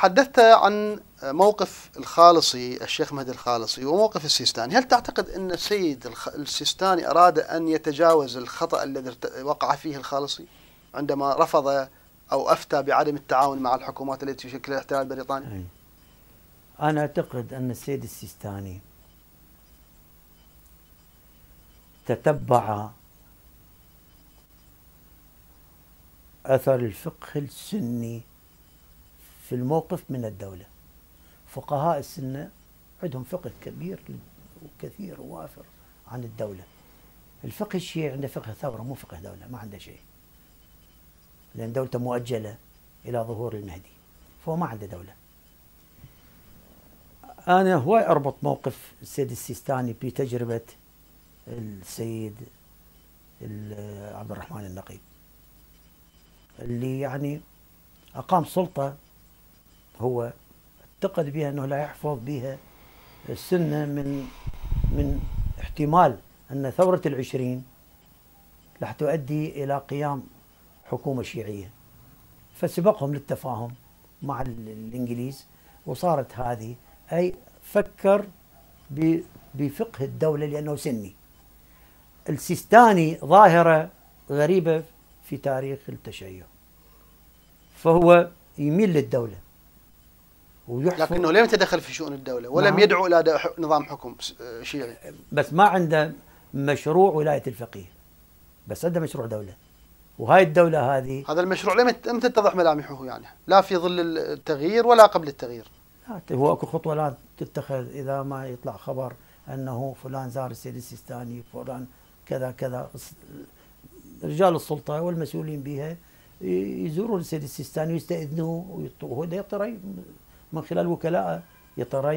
تحدثت عن موقف الخالصي الشيخ مهدي الخالصي وموقف السيستاني، هل تعتقد أن السيد السيستاني أراد أن يتجاوز الخطأ الذي وقع فيه الخالصي عندما رفض أو أفتى بعدم التعاون مع الحكومات التي تشكل الاحتلال البريطاني؟ أنا أعتقد أن السيد السيستاني تتبع أثر الفقه السني في الموقف من الدولة. فقهاء السنة عندهم فقه كبير وكثير ووافر عن الدولة. الفقه الشيعي عنده فقه ثورة مو فقه دولة، ما عنده شيء، لأن دولته مؤجلة إلى ظهور المهدي، فهو ما عنده دولة. أنا هواي أربط موقف السيد السيستاني بتجربة السيد عبد الرحمن النقيب، اللي يعني أقام سلطة هو اعتقد بها أنه لا يحفظ بها السنة من احتمال أن ثورة العشرين راح تؤدي إلى قيام حكومة شيعية، فسبقهم للتفاهم مع الإنجليز وصارت هذه، أي فكر بفقه الدولة لأنه سني. السيستاني ظاهرة غريبة في تاريخ التشيع، فهو يميل للدولة لكنه لم يتدخل في شؤون الدولة ولم نعم. يدعو إلى نظام حكم شيعي، بس ما عنده مشروع ولاية الفقيه، بس عنده مشروع دولة، وهاي الدولة هذه هذا المشروع لم تتضح ملامحه يعني لا في ظل التغيير ولا قبل التغيير. هو اكو خطوة لا تتخذ إذا ما يطلع خبر أنه فلان زار السيد السيستاني، فلان كذا كذا، رجال السلطة والمسؤولين بها يزورون السيد السيستاني ويستأذنوه، وهو يطري من خلال وكلاء، يطري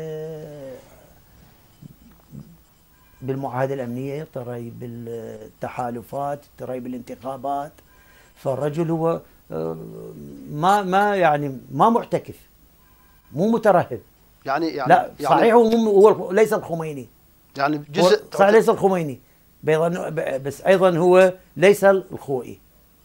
بالمعاهدة الأمنية، يطري بالتحالفات، يطري بالانتخابات. فالرجل هو ما يعني ما معتكف، مو مترهب، يعني لا صحيح، هو ليس الخميني، يعني جزء صحيح ليس الخميني، بس أيضا هو ليس الخوئي،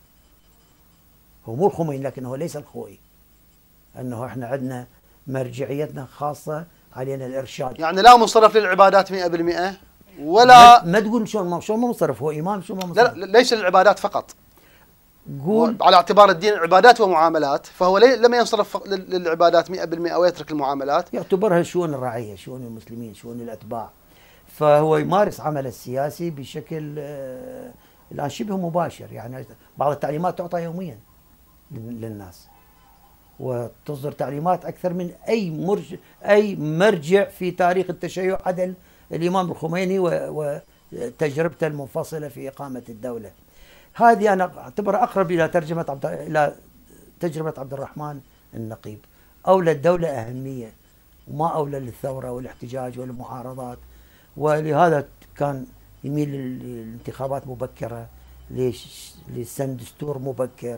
هو مو الخميني لكن هو ليس الخوئي، أنه إحنا عندنا مرجعيتنا خاصة، علينا الإرشاد. يعني لا منصرف للعبادات 100%، ولا ما تقول شلون ما منصرف، هو إمام شو ما لا منصرف؟ ليس للعبادات فقط، قول على اعتبار الدين عبادات ومعاملات، فهو لم ينصرف للعبادات 100% ويترك المعاملات، يعتبرها شؤون الرعية، شؤون المسلمين، شؤون الأتباع، فهو يمارس عمله السياسي بشكل الآن شبه مباشر. يعني بعض التعليمات تعطى يوميا للناس، وتصدر تعليمات أكثر من أي مرجع في تاريخ التشيع عدا الإمام الخميني وتجربته المنفصلة في إقامة الدولة. هذه أنا أعتبرها أقرب إلى إلى تجربة عبد الرحمن النقيب، أولى الدولة أهمية وما أولى للثورة والاحتجاج والمعارضات، ولهذا كان يميل للانتخابات مبكرة، لسن دستور مبكر.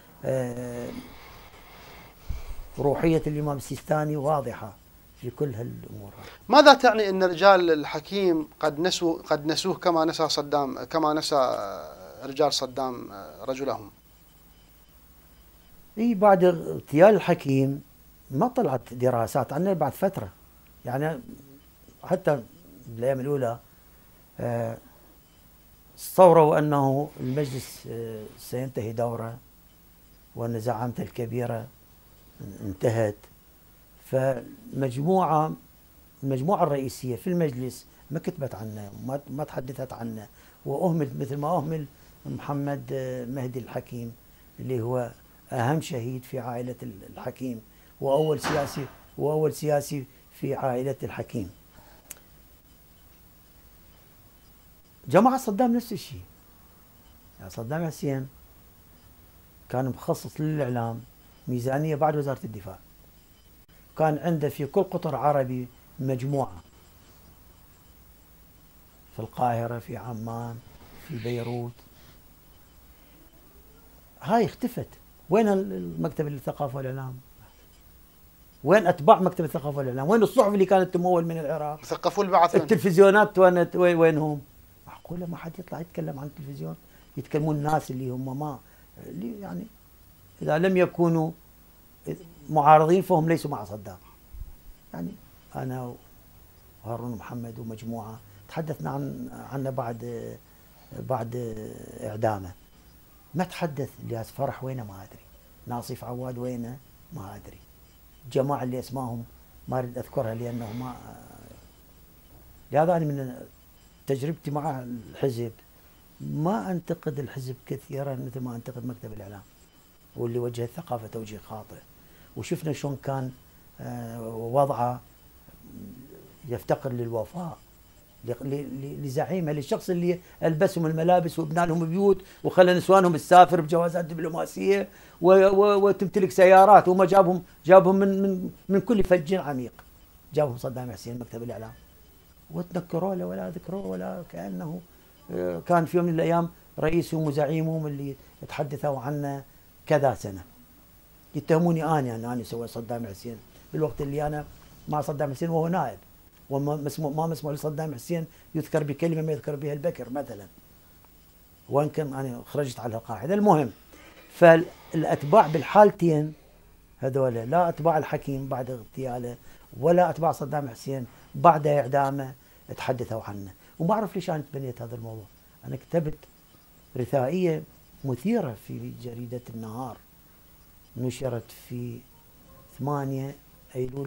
روحية الإمام السيستاني واضحة في كل هالأمور. ماذا تعني أن رجال الحكيم قد نسوه كما نسى رجال صدام رجلهم؟ بعد اغتيال الحكيم ما طلعت دراسات عنه بعد فترة، يعني حتى بالأيام الأولى صوروا أنه المجلس سينتهي دوره وأن زعامته الكبيرة انتهت، المجموعة الرئيسية في المجلس ما كتبت عنه، ما تحدثت عنه، وأهمل مثل ما أهمل محمد مهدي الحكيم اللي هو أهم شهيد في عائلة الحكيم وأول سياسي في عائلة الحكيم. جماعة صدام نفس الشيء، يعني صدام حسين كان مخصص للإعلام ميزانية بعد وزارة الدفاع، كان عنده في كل قطر عربي مجموعة، في القاهرة، في عمان، في بيروت. هاي اختفت، وين المكتب الثقافة والإعلام؟ وين أتباع مكتب الثقافة والإعلام؟ وين الصحف اللي كانت تمول من العراق؟ ثقفوا البعث. التلفزيونات وينهم؟ معقولة ما حد يطلع يتكلم عن التلفزيون؟ يتكلمون الناس اللي هم اللي يعني إذا لم يكونوا معارضين فهم ليسوا مع صدام. يعني أنا وهارون محمد ومجموعة تحدثنا عنه بعد إعدامه. ما تحدث الياس فرح وينه ما أدري، ناصف عواد وينه ما أدري، الجماعة اللي اسمائهم ما أريد أذكرها لأنه ما، لهذا أنا من تجربتي مع الحزب ما أنتقد الحزب كثيرا مثل ما أنتقد مكتب الإعلام واللي وجه الثقافة توجيه خاطئ، وشفنا شلون كان وضعه يفتقر للوفاء لزعيمه، للشخص اللي ألبسهم الملابس وبنى لهم بيوت وخلى نسوانهم تسافر بجوازات دبلوماسية وتمتلك سيارات، وما جابهم من كل فج عميق، جابهم صدام حسين مكتب الإعلام وتنكروا له ولا ذكروه ولا كأنه كان في يوم من الأيام رئيسهم وزعيمهم اللي تحدثوا عنه كذا سنة. يتهموني أنا سويت صدام حسين بالوقت اللي أنا مع صدام حسين وهو نائب، وما مسموح لصدام حسين يذكر بكلمة ما يذكر بها البكر مثلا، وإن كان أنا خرجت على القاعدة. المهم، فالأتباع بالحالتين هذول، لا أتباع الحكيم بعد اغتياله ولا أتباع صدام حسين بعد إعدامه تحدثوا عنه. وما أعرف ليش أنا تبنيت هذا الموضوع. أنا كتبت رثائية مثيرة في جريدة النهار نشرت في 8 أيلول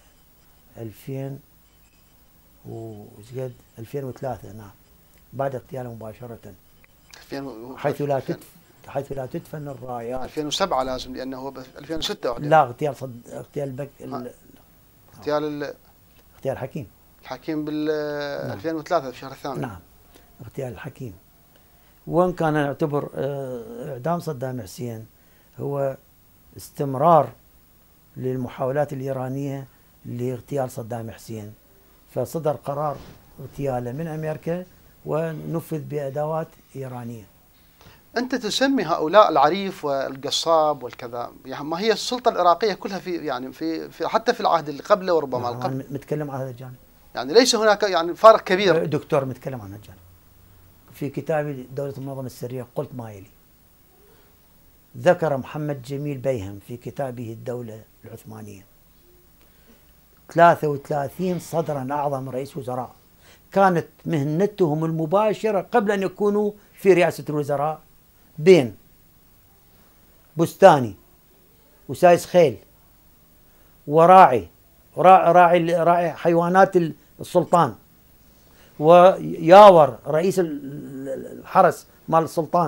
2003 نعم، بعد اغتياله مباشرة، حيث لا تدفن الرايات. 2007 لازم، لأنه هو 2006 أعدم. لا، اغتيال الحكيم. الحكيم بال 2003 في الشهر الثامن. نعم، اغتيال الحكيم. وإن كان نعتبر إعدام صدام حسين هو استمرار للمحاولات الإيرانية لاغتيال صدام حسين، فصدر قرار اغتياله من أمريكا ونفذ بأدوات إيرانية. أنت تسمي هؤلاء العريف والقصاب والكذا، يعني ما هي السلطة العراقية كلها في حتى في العهد اللي قبله وربما قبل. متكلم عن هذا الجانب، يعني ليس هناك يعني فارق كبير. دكتور متكلم عن هذا الجانب في كتابي دولة المنظمة السرية، قلت ما يلي. ذكر محمد جميل بيهم في كتابه الدولة العثمانية 33 صدرا أعظم رئيس وزراء كانت مهنتهم المباشرة قبل أن يكونوا في رئاسة الوزراء بين بستاني وسايس خيل وراعي حيوانات السلطان وياور رئيس الحرس مال السلطان.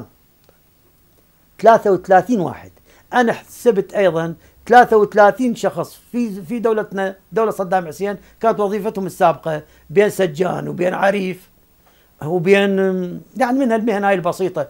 33 واحد. أنا حسبت أيضا 33 شخص في دولتنا، دولة صدام حسين، كانت وظيفتهم السابقة بين سجان وبين عريف وبين يعني من المهن هاي البسيطة.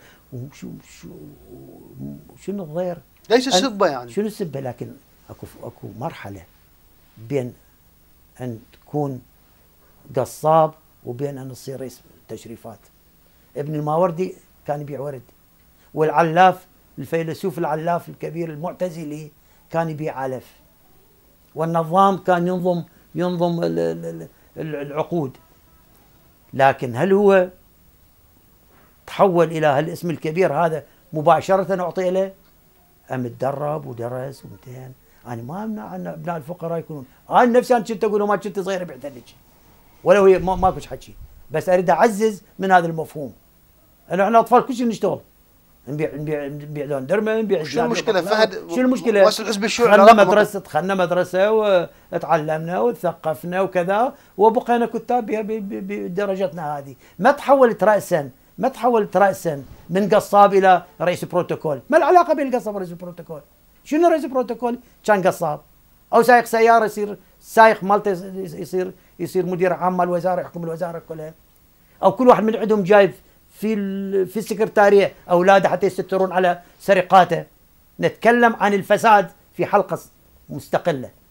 شنو الضير؟ ليس السبة يعني. شنو السبة؟ لكن اكو مرحلة بين أن تكون قصاب وبين أن تصير رئيس تشريفات. ابن الماوردي كان يبيع ورد، والعلاف الفيلسوف العلاف الكبير المعتزلي كان يبيع علف، والنظام كان ينظم العقود. لكن هل هو تحول إلى هالاسم الكبير هذا مباشرة أعطي له، أم تدرب ودرس وامتهن؟ أنا ما أمنع أن أبناء الفقراء يكونون. أنا نفسي أنا كنت أقول ما كنت صغير بعت لك، ولو هي ماكوش حكي، بس أريد أعزز من هذا المفهوم. احنا أطفال كل شيء نشتغل، نبيع لون درمه، نبيع. شو المشكلة فهد؟ شو المشكلة؟ مؤسس الحزب الشيوعي دخلنا مدرسة وتعلمنا وتثقفنا وكذا، وبقينا كتاب بدرجتنا هذه. ما تحولت رأسا من قصاب إلى رئيس بروتوكول. ما العلاقة بين القصاب ورئيس البروتوكول؟ شنو رئيس البروتوكول؟ كان قصاب أو سايق سيارة يصير سايق مالته، يصير مدير عام مال الوزارة، يحكم الوزارة كلها، أو كل واحد من عندهم جايب في السكرتارية أولاده حتى يسترون على سرقاته. نتكلم عن الفساد في حلقة مستقلة.